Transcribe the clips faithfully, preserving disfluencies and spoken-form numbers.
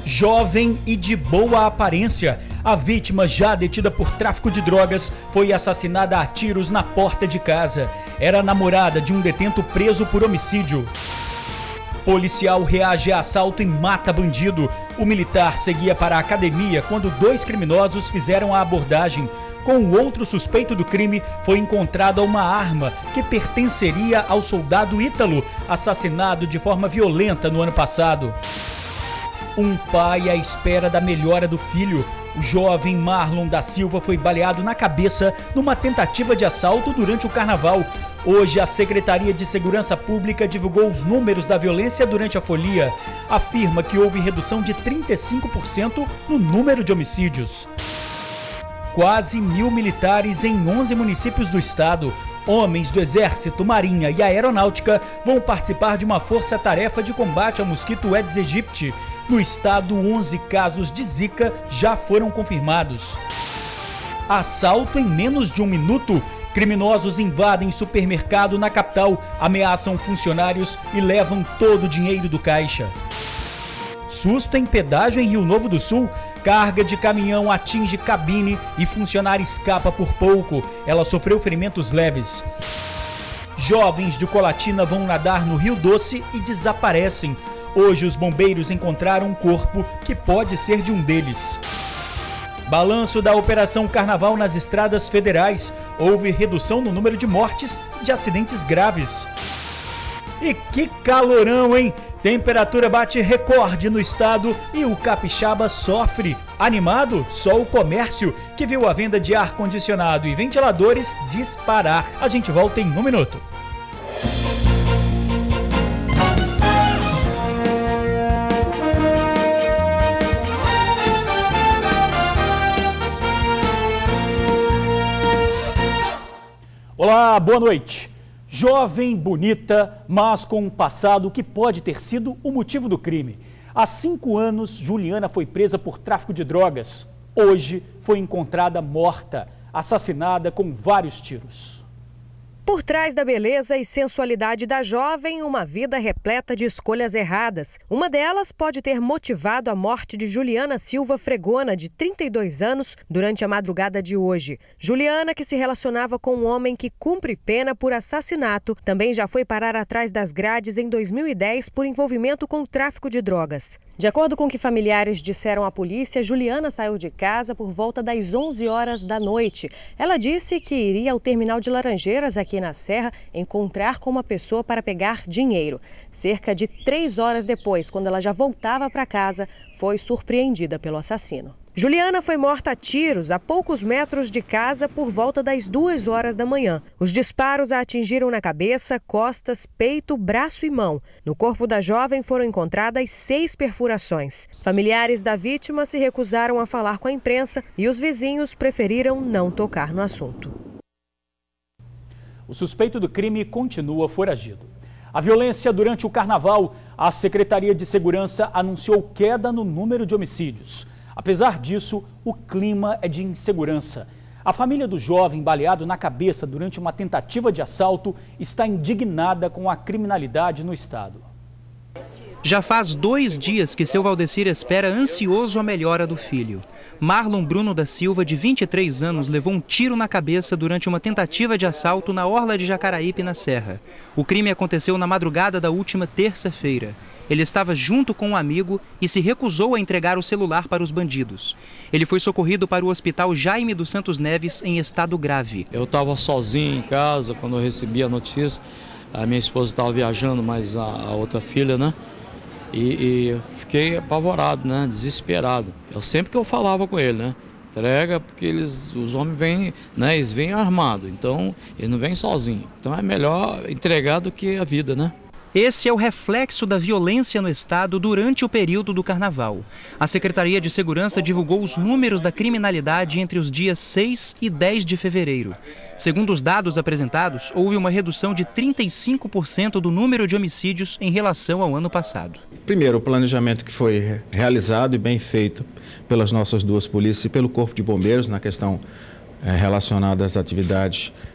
Jovem e de boa aparência, a vítima, já detida por tráfico de drogas, foi assassinada a tiros na porta de casa. Era namorada de um detento preso por homicídio. Policial reage a assalto e mata bandido. O militar seguia para a academia quando dois criminosos fizeram a abordagem. Com o outro suspeito do crime, foi encontrada uma arma que pertenceria ao soldado Ítalo, assassinado de forma violenta no ano passado. Um pai à espera da melhora do filho. O jovem Marlon da Silva foi baleado na cabeça numa tentativa de assalto durante o carnaval. Hoje, a Secretaria de Segurança Pública divulgou os números da violência durante a folia. Afirma que houve redução de trinta e cinco por cento no número de homicídios. Quase mil militares em onze municípios do estado. Homens do Exército, Marinha e Aeronáutica vão participar de uma força-tarefa de combate ao mosquito Aedes aegypti. No estado, onze casos de Zika já foram confirmados. Assalto em menos de um minuto. Criminosos invadem supermercado na capital, ameaçam funcionários e levam todo o dinheiro do caixa. Susto em pedágio em Rio Novo do Sul. Carga de caminhão atinge cabine e funcionária escapa por pouco. Ela sofreu ferimentos leves. Jovens de Colatina vão nadar no Rio Doce e desaparecem. Hoje os bombeiros encontraram um corpo que pode ser de um deles. Balanço da Operação Carnaval nas estradas federais. Houve redução no número de mortes e de acidentes graves. E que calorão, hein? Temperatura bate recorde no estado e o capixaba sofre. Animado? Só o comércio, que viu a venda de ar-condicionado e ventiladores disparar. A gente volta em um minuto. Olá, boa noite. Jovem, bonita, mas com um passado que pode ter sido o motivo do crime. Há cinco anos, Juliana foi presa por tráfico de drogas. Hoje, foi encontrada morta, assassinada com vários tiros. Por trás da beleza e sensualidade da jovem, uma vida repleta de escolhas erradas. Uma delas pode ter motivado a morte de Juliana Silva Fregona, de trinta e dois anos, durante a madrugada de hoje. Juliana, que se relacionava com um homem que cumpre pena por assassinato, também já foi parar atrás das grades em dois mil e dez por envolvimento com o tráfico de drogas. De acordo com o que familiares disseram à polícia, Juliana saiu de casa por volta das onze horas da noite. Ela disse que iria ao terminal de Laranjeiras, aqui na Serra, encontrar com uma pessoa para pegar dinheiro. Cerca de três horas depois, quando ela já voltava para casa, foi surpreendida pelo assassino. Juliana foi morta a tiros a poucos metros de casa por volta das duas horas da manhã. Os disparos a atingiram na cabeça, costas, peito, braço e mão. No corpo da jovem foram encontradas seis perfurações. Familiares da vítima se recusaram a falar com a imprensa e os vizinhos preferiram não tocar no assunto. O suspeito do crime continua foragido. A violência durante o carnaval, a Secretaria de Segurança anunciou queda no número de homicídios. Apesar disso, o clima é de insegurança. A família do jovem baleado na cabeça durante uma tentativa de assalto está indignada com a criminalidade no estado. Já faz dois dias que seu Valdecir espera ansioso a melhora do filho. Marlon Bruno da Silva, de vinte e três anos, levou um tiro na cabeça durante uma tentativa de assalto na orla de Jacaraípe, na Serra. O crime aconteceu na madrugada da última terça-feira. Ele estava junto com um amigo e se recusou a entregar o celular para os bandidos. Ele foi socorrido para o Hospital Jaime dos Santos Neves em estado grave. Eu estava sozinho em casa quando eu recebi a notícia. A minha esposa estava viajando, mas a, a outra filha, né? E, e fiquei apavorado, né? Desesperado. Eu sempre que eu falava com ele, né? Entrega, porque eles, os homens vêm, né? Eles vêm armados, então eles não vêm sozinhos. Então é melhor entregar do que a vida, né? Esse é o reflexo da violência no estado durante o período do carnaval. A Secretaria de Segurança divulgou os números da criminalidade entre os dias seis e dez de fevereiro. Segundo os dados apresentados, houve uma redução de trinta e cinco por cento do número de homicídios em relação ao ano passado. Primeiro, o planejamento que foi realizado e bem feito pelas nossas duas polícias e pelo Corpo de Bombeiros na questão é, relacionada às atividades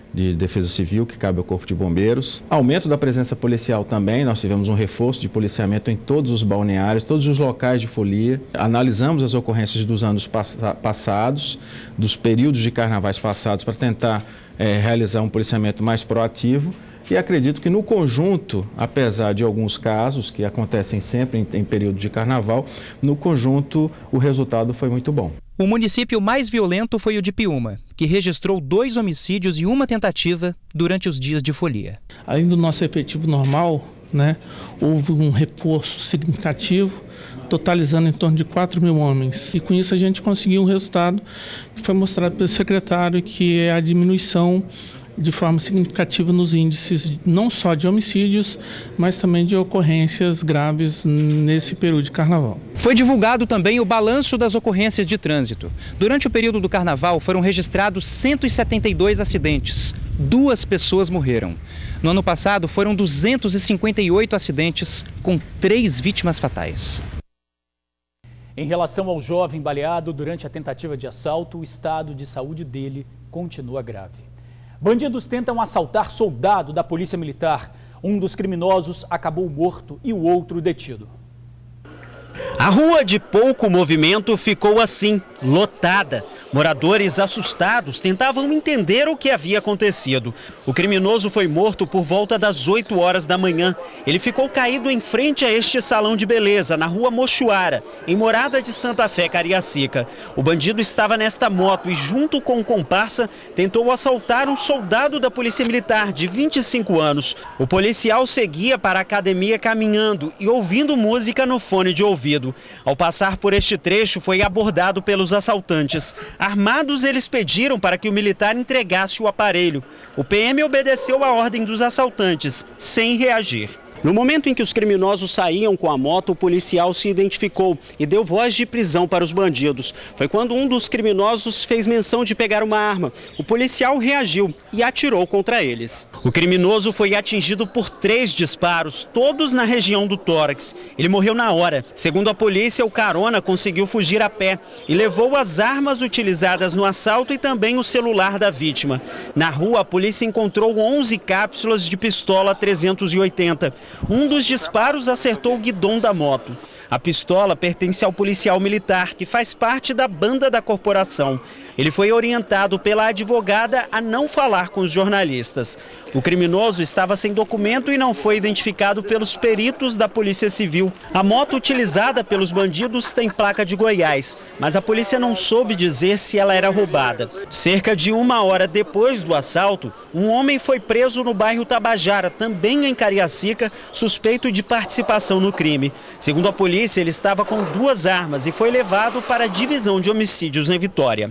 de Defesa Civil, que cabe ao Corpo de Bombeiros. Aumento da presença policial também, nós tivemos um reforço de policiamento em todos os balneários, todos os locais de folia. Analisamos as ocorrências dos anos pass- passados, dos períodos de carnavais passados, para tentar é, realizar um policiamento mais proativo. E acredito que no conjunto, apesar de alguns casos que acontecem sempre em, em período de carnaval, no conjunto o resultado foi muito bom. O município mais violento foi o de Piúma, que registrou dois homicídios e uma tentativa durante os dias de folia. Além do nosso efetivo normal, né, houve um reforço significativo, totalizando em torno de quatro mil homens. E com isso a gente conseguiu um resultado que foi mostrado pelo secretário, que é a diminuição de forma significativa nos índices não só de homicídios, mas também de ocorrências graves nesse período de carnaval. Foi divulgado também o balanço das ocorrências de trânsito. Durante o período do carnaval foram registrados cento e setenta e dois acidentes. Duas pessoas morreram. No ano passado foram duzentos e cinquenta e oito acidentes, com três vítimas fatais. Em relação ao jovem baleado durante a tentativa de assalto, o estado de saúde dele continua grave. Bandidos tentam assaltar soldado da Polícia Militar. Um dos criminosos acabou morto e o outro detido. A rua de pouco movimento ficou assim, lotada. Moradores assustados tentavam entender o que havia acontecido. O criminoso foi morto por volta das oito horas da manhã. Ele ficou caído em frente a este salão de beleza, na rua Mochuara, em Morada de Santa Fé, Cariacica. O bandido estava nesta moto e, junto com o comparsa, tentou assaltar um soldado da Polícia Militar de vinte e cinco anos. O policial seguia para a academia caminhando e ouvindo música no fone de ouvido. Ao passar por este trecho, foi abordado pelos assaltantes. Armados, eles pediram para que o militar entregasse o aparelho. O P M obedeceu a ordem dos assaltantes, sem reagir. No momento em que os criminosos saíam com a moto, o policial se identificou e deu voz de prisão para os bandidos. Foi quando um dos criminosos fez menção de pegar uma arma. O policial reagiu e atirou contra eles. O criminoso foi atingido por três disparos, todos na região do tórax. Ele morreu na hora. Segundo a polícia, o carona conseguiu fugir a pé e levou as armas utilizadas no assalto e também o celular da vítima. Na rua, a polícia encontrou onze cápsulas de pistola trezentos e oitenta. Um dos disparos acertou o guidão da moto. A pistola pertence ao policial militar, que faz parte da banda da corporação. Ele foi orientado pela advogada a não falar com os jornalistas. O criminoso estava sem documento e não foi identificado pelos peritos da Polícia Civil. A moto utilizada pelos bandidos tem placa de Goiás, mas a polícia não soube dizer se ela era roubada. Cerca de uma hora depois do assalto, um homem foi preso no bairro Tabajara, também em Cariacica, suspeito de participação no crime. Segundo a polícia, ele estava com duas armas e foi levado para a divisão de homicídios em Vitória.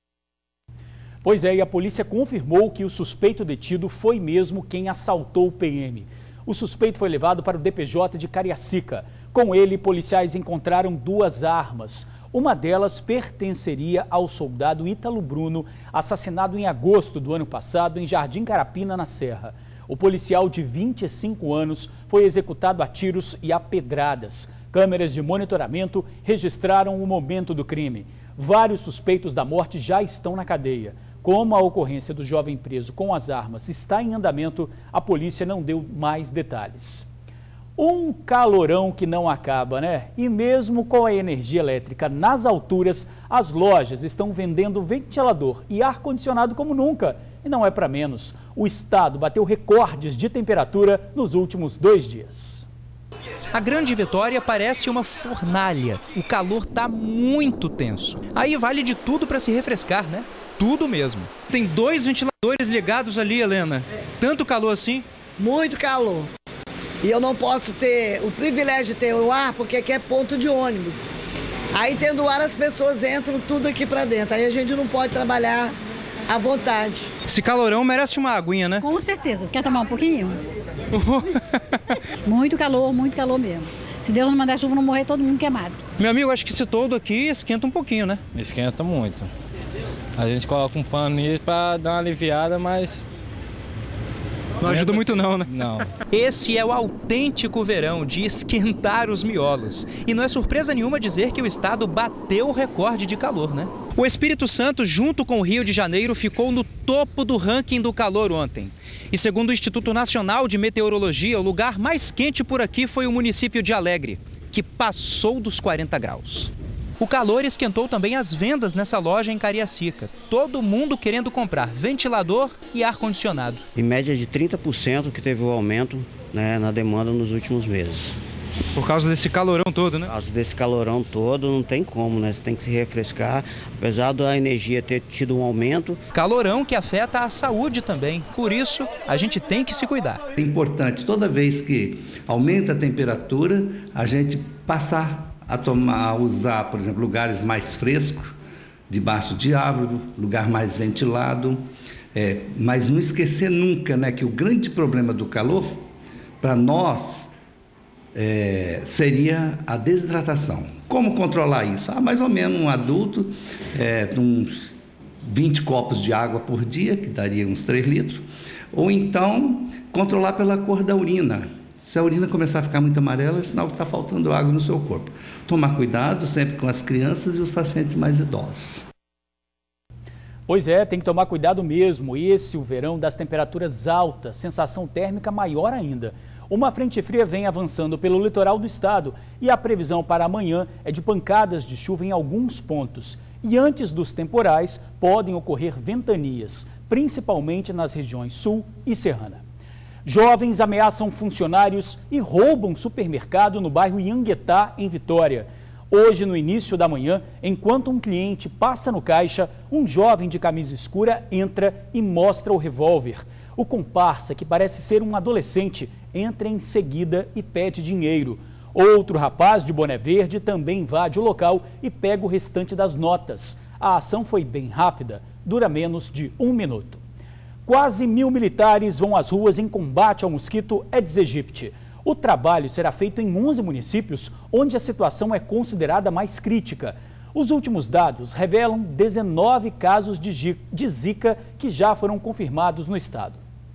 Pois é, e a polícia confirmou que o suspeito detido foi mesmo quem assaltou o P M. O suspeito foi levado para o D P J de Cariacica. Com ele, policiais encontraram duas armas. Uma delas pertenceria ao soldado Ítalo Bruno, assassinado em agosto do ano passado em Jardim Carapina, na Serra. O policial de vinte e cinco anos foi executado a tiros e a pedradas. Câmeras de monitoramento registraram o momento do crime. Vários suspeitos da morte já estão na cadeia. Como a ocorrência do jovem preso com as armas está em andamento, a polícia não deu mais detalhes. Um calorão que não acaba, né? E mesmo com a energia elétrica nas alturas, as lojas estão vendendo ventilador e ar-condicionado como nunca. E não é para menos. O estado bateu recordes de temperatura nos últimos dois dias. A Grande Vitória parece uma fornalha. O calor tá muito tenso. Aí vale de tudo para se refrescar, né? Tudo mesmo. Tem dois ventiladores ligados ali, Helena. Tanto calor assim? Muito calor. E eu não posso ter o privilégio de ter o ar, porque aqui é ponto de ônibus. Aí tendo ar, as pessoas entram tudo aqui para dentro. Aí a gente não pode trabalhar à vontade. Esse calorão merece uma aguinha, né? Com certeza. Quer tomar um pouquinho? Muito calor, muito calor mesmo. Se Deus não mandar chuva, não morrer todo mundo queimado. Meu amigo, acho que esse todo aqui esquenta um pouquinho, né? Esquenta muito. A gente coloca um pano nisso para dar uma aliviada, mas Não ajuda muito não, né? Não. Esse é o autêntico verão de esquentar os miolos. E não é surpresa nenhuma dizer que o estado bateu o recorde de calor, né? O Espírito Santo, junto com o Rio de Janeiro, ficou no topo do ranking do calor ontem. E segundo o Instituto Nacional de Meteorologia, o lugar mais quente por aqui foi o município de Alegre, que passou dos quarenta graus. O calor esquentou também as vendas nessa loja em Cariacica. Todo mundo querendo comprar ventilador e ar-condicionado. Em média de trinta por cento que teve o aumento, né, na demanda nos últimos meses. Por causa desse calorão todo, né? Por causa desse calorão todo, não tem como, né? Você tem que se refrescar, apesar da energia ter tido um aumento. Calorão que afeta a saúde também. Por isso, a gente tem que se cuidar. É importante, toda vez que aumenta a temperatura, a gente passar a, tomar, a usar, por exemplo, lugares mais frescos, debaixo de árvore, lugar mais ventilado. É, mas não esquecer nunca, né, que o grande problema do calor, para nós, É, seria a desidratação. Como controlar isso? Ah, mais ou menos um adulto, é, uns vinte copos de água por dia, que daria uns três litros, ou então controlar pela cor da urina. Se a urina começar a ficar muito amarela, é sinal que está faltando água no seu corpo. Tomar cuidado sempre com as crianças e os pacientes mais idosos. Pois é, tem que tomar cuidado mesmo. Esse, o verão das temperaturas altas, sensação térmica maior ainda. Uma frente fria vem avançando pelo litoral do estado e a previsão para amanhã é de pancadas de chuva em alguns pontos. E antes dos temporais, podem ocorrer ventanias, principalmente nas regiões sul e serrana. Jovens ameaçam funcionários e roubam supermercado no bairro Ianguetá, em Vitória. Hoje, no início da manhã, enquanto um cliente passa no caixa, um jovem de camisa escura entra e mostra o revólver. O comparsa, que parece ser um adolescente, entra em seguida e pede dinheiro. Outro rapaz de boné verde também invade o local e pega o restante das notas. A ação foi bem rápida, dura menos de um minuto. Quase mil militares vão às ruas em combate ao mosquito Aedes aegypti. O trabalho será feito em onze municípios, onde a situação é considerada mais crítica. Os últimos dados revelam dezenove casos de Zika que já foram confirmados no estado.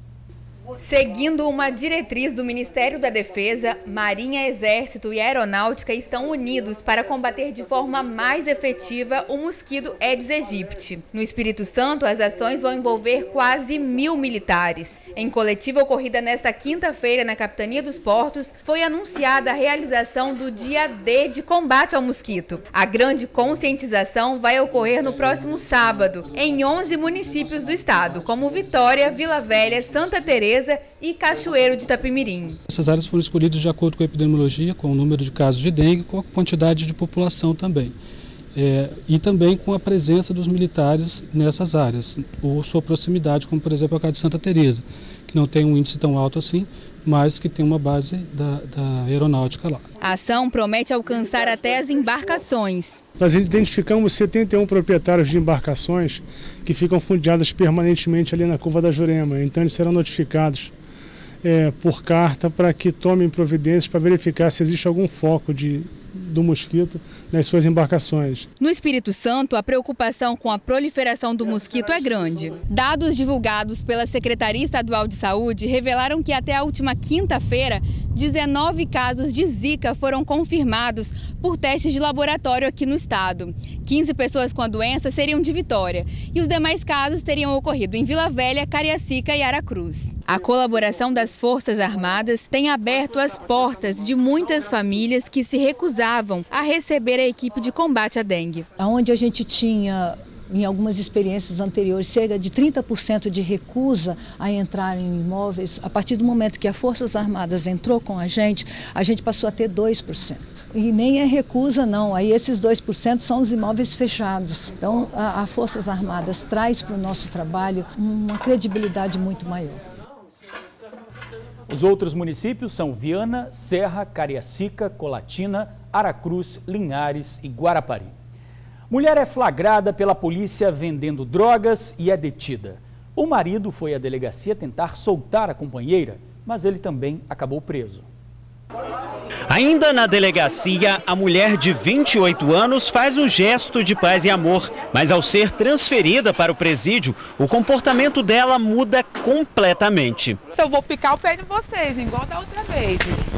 Seguindo uma diretriz do Ministério da Defesa, Marinha, Exército e Aeronáutica estão unidos para combater de forma mais efetiva o mosquito Aedes aegypti. No Espírito Santo, as ações vão envolver quase mil militares. Em coletiva ocorrida nesta quinta-feira na Capitania dos Portos, foi anunciada a realização do Dia D de combate ao mosquito. A grande conscientização vai ocorrer no próximo sábado, em onze municípios do estado, como Vitória, Vila Velha, Santa Teresa e Cachoeiro de Itapemirim. Essas áreas foram escolhidas de acordo com a epidemiologia, com o número de casos de dengue, com a quantidade de população também. É, e também com a presença dos militares nessas áreas, ou sua proximidade, como por exemplo a casa de Santa Teresa, que não tem um índice tão alto assim, mas que tem uma base da, da aeronáutica lá. A ação promete alcançar até as embarcações. Nós identificamos setenta e um proprietários de embarcações que ficam fundeadas permanentemente ali na curva da Jurema. Então eles serão notificados é, por carta para que tomem providências para verificar se existe algum foco de, do mosquito nas suas embarcações. No Espírito Santo, a preocupação com a proliferação do mosquito é grande. Dados divulgados pela Secretaria Estadual de Saúde revelaram que até a última quinta-feira, dezenove casos de Zika foram confirmados por testes de laboratório aqui no estado. quinze pessoas com a doença seriam de Vitória e os demais casos teriam ocorrido em Vila Velha, Cariacica e Aracruz. A colaboração das Forças Armadas tem aberto as portas de muitas famílias que se recusavam a receber a equipe de combate à dengue. Onde a gente tinha, em algumas experiências anteriores, cerca de trinta por cento de recusa a entrar em imóveis, a partir do momento que as Forças Armadas entrou com a gente, a gente passou a ter dois por cento. E nem é recusa não, aí esses dois por cento são os imóveis fechados. Então a, a Forças Armadas traz para o nosso trabalho uma credibilidade muito maior. Os outros municípios são Viana, Serra, Cariacica, Colatina, Aracruz, Linhares e Guarapari. Mulher é flagrada pela polícia vendendo drogas e é detida. O marido foi à delegacia tentar soltar a companheira, mas ele também acabou preso. Ainda na delegacia, a mulher de vinte e oito anos faz um gesto de paz e amor, mas ao ser transferida para o presídio, o comportamento dela muda completamente. Eu vou picar o pé de vocês, igual da outra vez.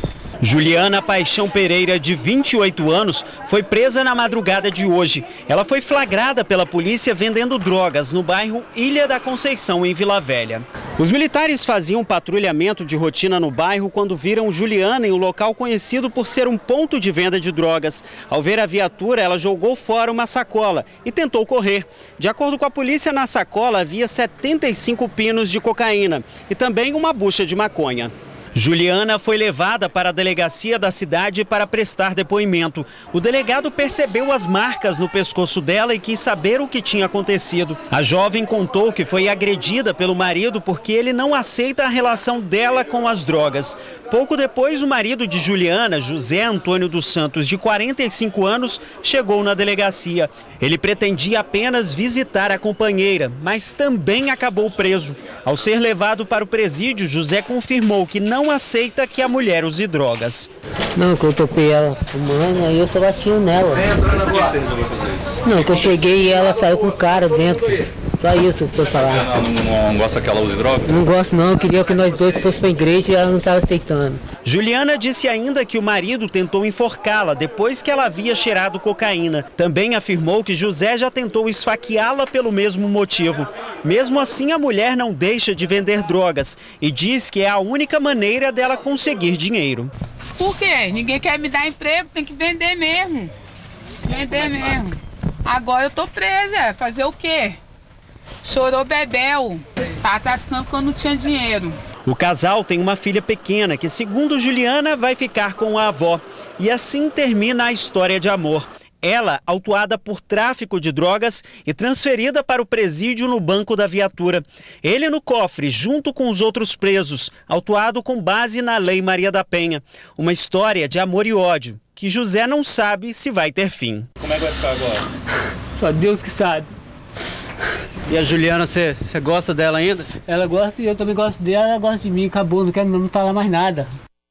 Juliana Paixão Pereira, de vinte e oito anos, foi presa na madrugada de hoje. Ela foi flagrada pela polícia vendendo drogas no bairro Ilha da Conceição, em Vila Velha. Os militares faziam patrulhamento de rotina no bairro quando viram Juliana em um local conhecido por ser um ponto de venda de drogas. Ao ver a viatura, ela jogou fora uma sacola e tentou correr. De acordo com a polícia, na sacola havia setenta e cinco pinos de cocaína e também uma bucha de maconha. Juliana foi levada para a delegacia da cidade para prestar depoimento. O delegado percebeu as marcas no pescoço dela e quis saber o que tinha acontecido. A jovem contou que foi agredida pelo marido porque ele não aceita a relação dela com as drogas. Pouco depois, o marido de Juliana, José Antônio dos Santos, de quarenta e cinco anos, chegou na delegacia. Ele pretendia apenas visitar a companheira, mas também acabou preso. Ao ser levado para o presídio, José confirmou que não aceita que a mulher use drogas. Não, que eu topei ela fumando, aí eu só bati nela. Por que você resolveu fazer isso? Não, que eu cheguei e ela saiu com o cara dentro. Só isso que eu tô falando. Você não, não, não gosta que ela use drogas? Não gosto não, eu queria que nós dois fossemos pra igreja e ela não estava aceitando. Juliana disse ainda que o marido tentou enforcá-la depois que ela havia cheirado cocaína. Também afirmou que José já tentou esfaqueá-la pelo mesmo motivo. Mesmo assim, a mulher não deixa de vender drogas e diz que é a única maneira dela conseguir dinheiro. Por quê? Ninguém quer me dar emprego, tem que vender mesmo. Vender mesmo. Agora eu tô presa, fazer o quê? Chorou bebel, tá traficando porque eu não tinha dinheiro. O casal tem uma filha pequena que, segundo Juliana, vai ficar com a avó. E assim termina a história de amor. Ela, autuada por tráfico de drogas e transferida para o presídio no banco da viatura. Ele no cofre, junto com os outros presos, autuado com base na Lei Maria da Penha. Uma história de amor e ódio, que José não sabe se vai ter fim. Como é que vai ficar agora? Só Deus que sabe. E a Juliana, você gosta dela ainda? Ela gosta e eu também gosto dela, ela gosta de mim, acabou, não quero não falar mais nada.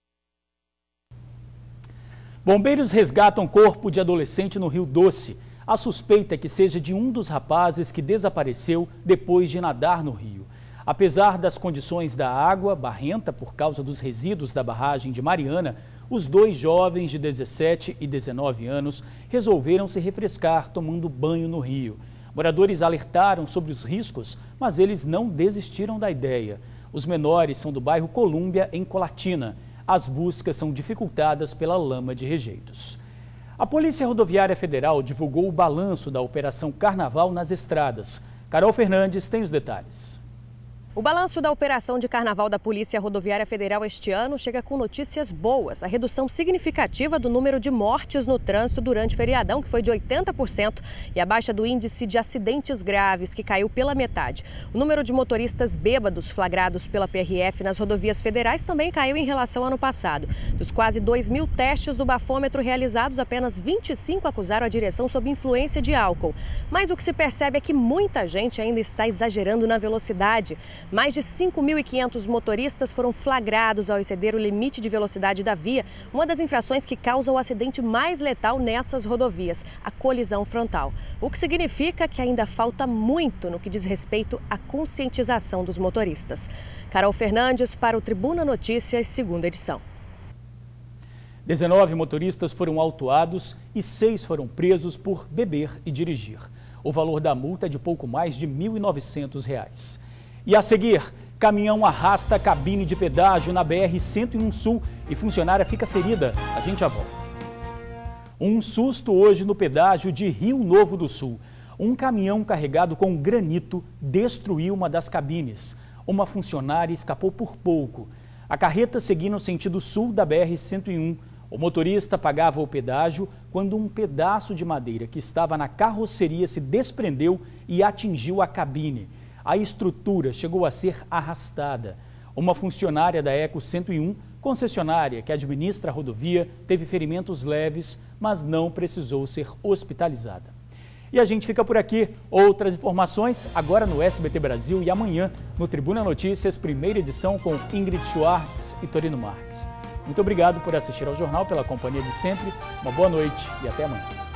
Bombeiros resgatam corpo de adolescente no Rio Doce. A suspeita é que seja de um dos rapazes que desapareceu depois de nadar no rio. Apesar das condições da água barrenta por causa dos resíduos da barragem de Mariana, os dois jovens de dezessete e dezenove anos resolveram se refrescar tomando banho no rio. Moradores alertaram sobre os riscos, mas eles não desistiram da ideia. Os menores são do bairro Colúmbia, em Colatina. As buscas são dificultadas pela lama de rejeitos. A Polícia Rodoviária Federal divulgou o balanço da Operação Carnaval nas estradas. Carol Fernandes tem os detalhes. O balanço da operação de carnaval da Polícia Rodoviária Federal este ano chega com notícias boas. A redução significativa do número de mortes no trânsito durante o feriadão, que foi de oitenta por cento, e a baixa do índice de acidentes graves, que caiu pela metade. O número de motoristas bêbados flagrados pela P R F nas rodovias federais também caiu em relação ao ano passado. Dos quase dois mil testes do bafômetro realizados, apenas vinte e cinco acusaram a direção sob influência de álcool. Mas o que se percebe é que muita gente ainda está exagerando na velocidade. Mais de cinco mil e quinhentos motoristas foram flagrados ao exceder o limite de velocidade da via, uma das infrações que causa o acidente mais letal nessas rodovias, a colisão frontal. O que significa que ainda falta muito no que diz respeito à conscientização dos motoristas. Carol Fernandes para o Tribuna Notícias, segunda edição. dezenove motoristas foram autuados e seis foram presos por beber e dirigir. O valor da multa é de pouco mais de mil e novecentos reais. E a seguir, caminhão arrasta a cabine de pedágio na B R cento e um Sul e funcionária fica ferida. A gente já volta. Um susto hoje no pedágio de Rio Novo do Sul. Um caminhão carregado com granito destruiu uma das cabines. Uma funcionária escapou por pouco. A carreta seguia no sentido sul da B R cento e um. O motorista pagava o pedágio quando um pedaço de madeira que estava na carroceria se desprendeu e atingiu a cabine. A estrutura chegou a ser arrastada. Uma funcionária da Eco cento e um, concessionária que administra a rodovia, teve ferimentos leves, mas não precisou ser hospitalizada. E a gente fica por aqui. Outras informações agora no S B T Brasil e amanhã no Tribuna Notícias, primeira edição com Ingrid Schwartz e Torino Marques. Muito obrigado por assistir ao jornal, pela companhia de sempre. Uma boa noite e até amanhã.